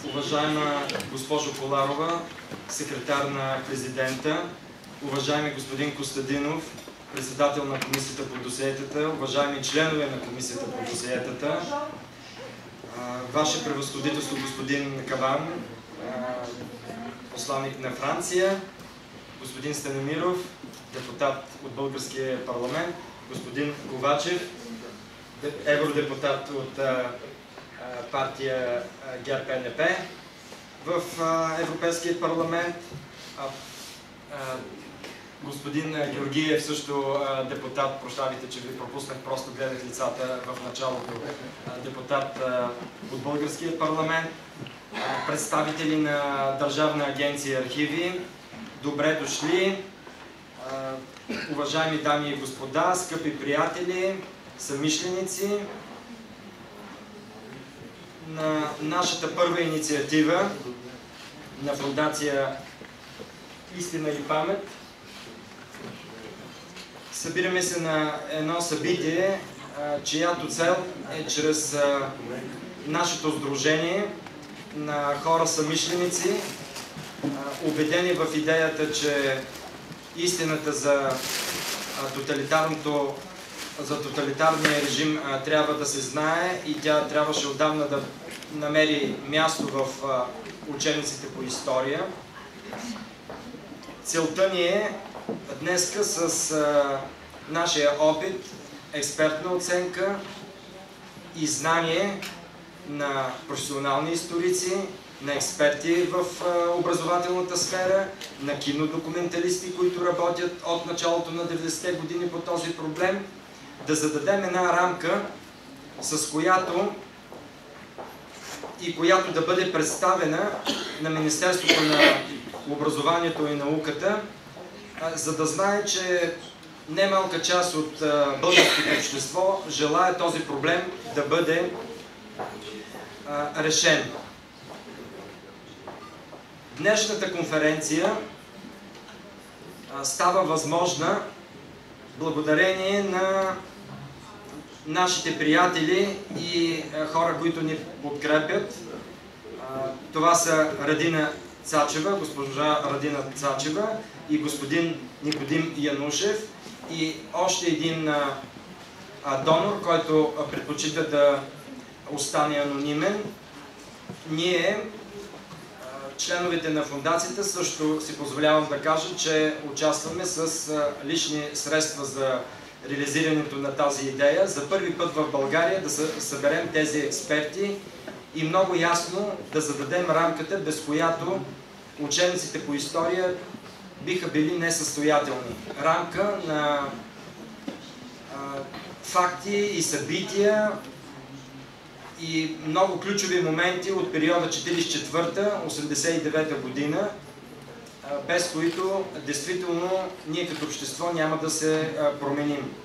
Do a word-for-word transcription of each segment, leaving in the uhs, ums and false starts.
уважаема госпожо Коларова, секретар на президента, уважаеми господин Костадинов, председател на Комисията по досиетата, уважаеми членове на Комисията по досиетата, Ваше превъзходителство господин Кабан, посланник на Франция, господин Станимиров, депутат от Българския парламент, господин Ковачев, евродепутат от партия ГЕРБ Н П в Европейския парламент, господин Георгиев, също депутат, прощавайте, че ви пропуснах, просто гледах лицата в началото, депутат от Българския парламент, представители на Държавна агенция архиви, добре дошли, уважаеми дами и господа, скъпи приятели, съмишленици. На нашата първа инициатива на фондация Истина и памет събираме се на едно събитие, чиято цел е чрез нашето сдружение на хора съмишленици, убедени в идеята, че истината за тоталитарното за тоталитарния режим а, трябва да се знае и тя трябваше отдавна да намери място в а, учебниците по история. Целта ни е днеска с а, нашия опит, експертна оценка и знание на професионални историци, на експерти в а, образователната сфера, на кинодокументалисти, които работят от началото на деветдесетте години по този проблем, да зададем една рамка, с която и която да бъде представена на Министерството на образованието и науката, за да знае, че немалка част от българското общество желае този проблем да бъде решен. Днешната конференция става възможна благодарение на нашите приятели и хора, които ни подкрепят. Това са Радина Цачева, госпожа Радина Цачева и господин Никодим Янушев и още един донор, който предпочита да остане анонимен. Ние, членовете на фондацията, също си позволявам да кажа, че участваме с лични средства за реализирането на тази идея. За първи път в България да съберем тези експерти и много ясно да зададем рамката, без която учебниците по история биха били несъстоятелни. Рамка на а, факти и събития и много ключови моменти от периода четиридесет и четвърта до осемдесет и девета година, без които действително ние като общество няма да се променим.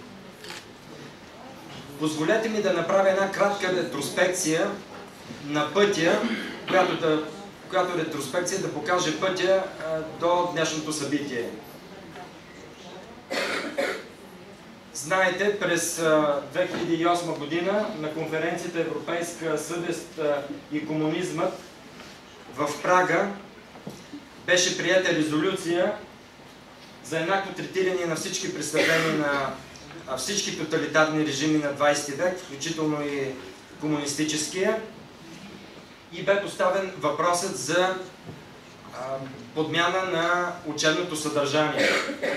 Позволете ми да направя една кратка ретроспекция на пътя, която, да, която ретроспекция да покаже пътя до днешното събитие. Знаете, през две хиляди и осма година на конференцията Европейска съвест и комунизмът в Прага беше приета резолюция за еднакво третиране на всички престъпления на всички тоталитарни режими на двадесети век, включително и комунистическия, и бе поставен въпросът за подмяна на учебното съдържание.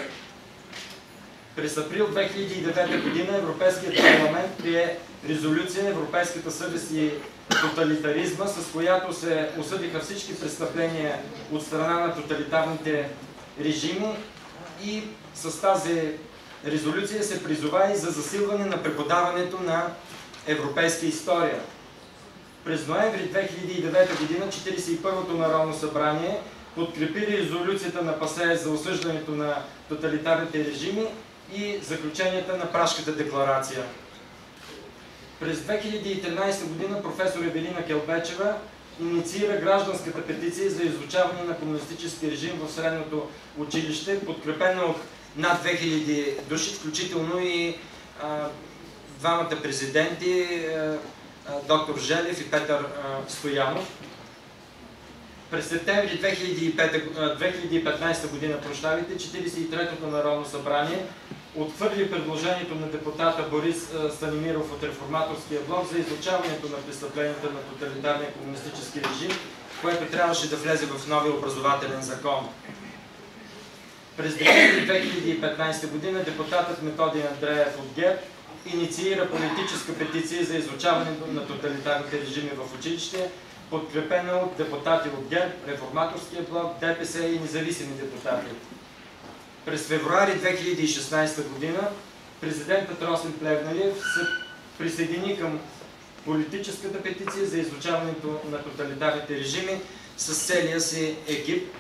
През април две хиляди и девета година Европейският парламент прие резолюция Европейската съвест и тоталитаризма, с която се осъдиха всички престъпления от страна на тоталитарните режими и с тази резолюция се призова и за засилване на преподаването на европейска история. През ноември две хиляди и девета година четиридесет и първото Народно събрание подкрепи резолюцията на ПАСЕ за осъждането на тоталитарните режими и заключенията на Пражката декларация. През две хиляди и тринадесета година професор Евелина Келбечева инициира гражданската петиция за изучаване на комунистически режим в средното училище, подкрепена от над две хиляди души, включително и а, двамата президенти, а, доктор Желев и Петър а, Стоянов. През септември две хиляди и петнадесета година, прощавайте, четиридесет и третото Народно събрание отхвърли предложението на депутата Борис Станимиров от Реформаторския блок за изучаването на престъпленията на тоталитарния комунистически режим, което трябваше да влезе в новия образователен закон. През декември две хиляди и петнадесета година депутатът Методи Андреев от ГЕРБ инициира политическа петиция за изучаването на тоталитарните режими в училище, подкрепена от депутати от ГЕРБ, Реформаторския блок, ДПС и независими депутати. През февруари две хиляди и шестнадесета година президентът Росен Плевнелиев се присъедини към политическата петиция за изучаването на тоталитарните режими с целия си екип.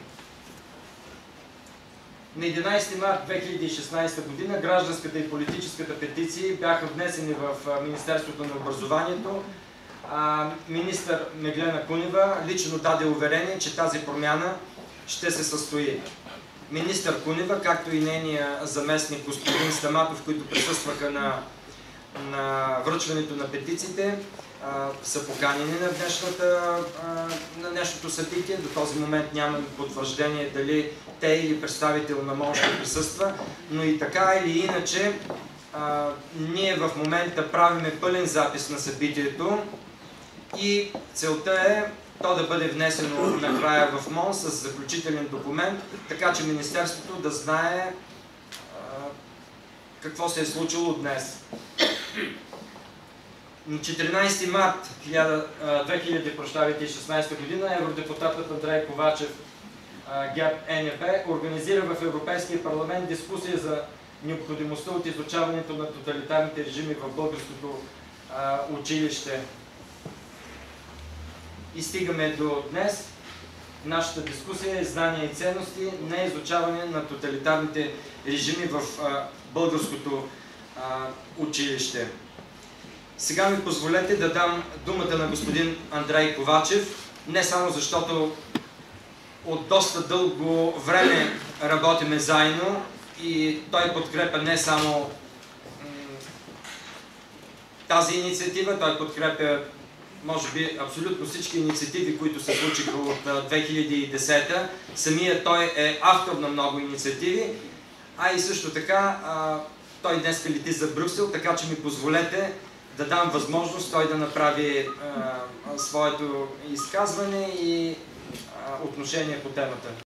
На единадесети март две хиляди и шестнадесета година гражданската и политическата петиции бяха внесени в Министерството на образованието. Министър Меглена Кунева лично даде уверение, че тази промяна ще се състои. Министър Кунева, както и нейния заместник господин Стаматов, които присъстваха на, на връчването на петициите, а, са поканени на, днешната, а, на днешното събитие. До този момент нямам потвърждение дали те или представител на МОН ще присъства, но и така или иначе а, ние в момента правиме пълен запис на събитието и целта е то да бъде внесено накрая в МОН с заключителен документ, така че Министерството да знае а, какво се е случило днес. На четиринадесети март две хиляди и шестнадесета година евродепутатът Андрей Ковачев, ГЕРБ Н П, организира в Европейския парламент дискусия за необходимостта от изучаването на тоталитарните режими в българското а, училище. И стигаме до днес. Нашата дискусия е знания и ценности, не изучаване на тоталитарните режими в а, българското а, училище. Сега ми позволете да дам думата на господин Андрей Ковачев, не само защото от доста дълго време работиме заедно и той подкрепя не само тази инициатива, той подкрепя може би абсолютно всички инициативи, които се случиха от две хиляди и десета. Самият той е автор на много инициативи, а и също така а, той днес лети за Брюксел, така че ми позволете да дам възможност той да направи а, своето изказване и а, отношение по темата.